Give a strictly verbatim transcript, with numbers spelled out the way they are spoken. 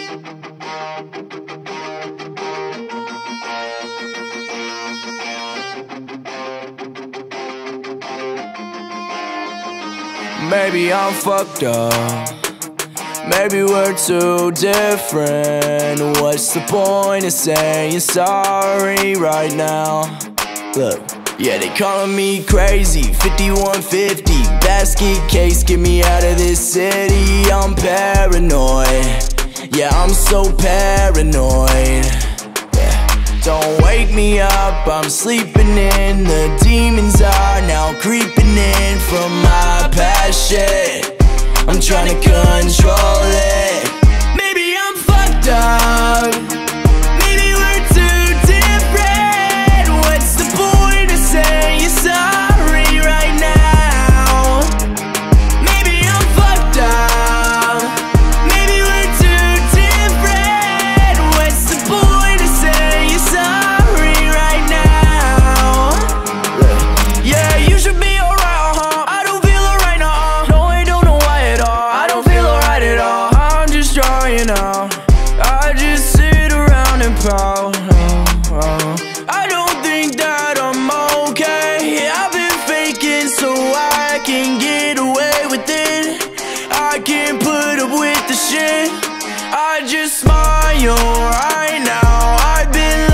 Maybe I'm fucked up, maybe we're too different. What's the point of saying sorry right now? Look, yeah, they calling me crazy, fifty-one fifty, basket case, get me out of this city. I'm paranoid, yeah, I'm so paranoid. Don't wake me up, I'm sleeping in. The demons are now creeping in from my past shit. I'm trying to control it. Maybe I'm fucked up, maybe we're too different. What's the point of saying sorry right now? Maybe I'm fucked up, maybe we're too different. What's the point of saying sorry right now? Yeah, you should be alright, huh? I don't feel alright now. No, I don't know why at all. I don't feel alright at all. I'm just trying out. I just sit around and pout. Oh, oh. I don't think that I'm okay. I've been faking so I can get away with it. I can't put up with the shit. I just smile right now. I've been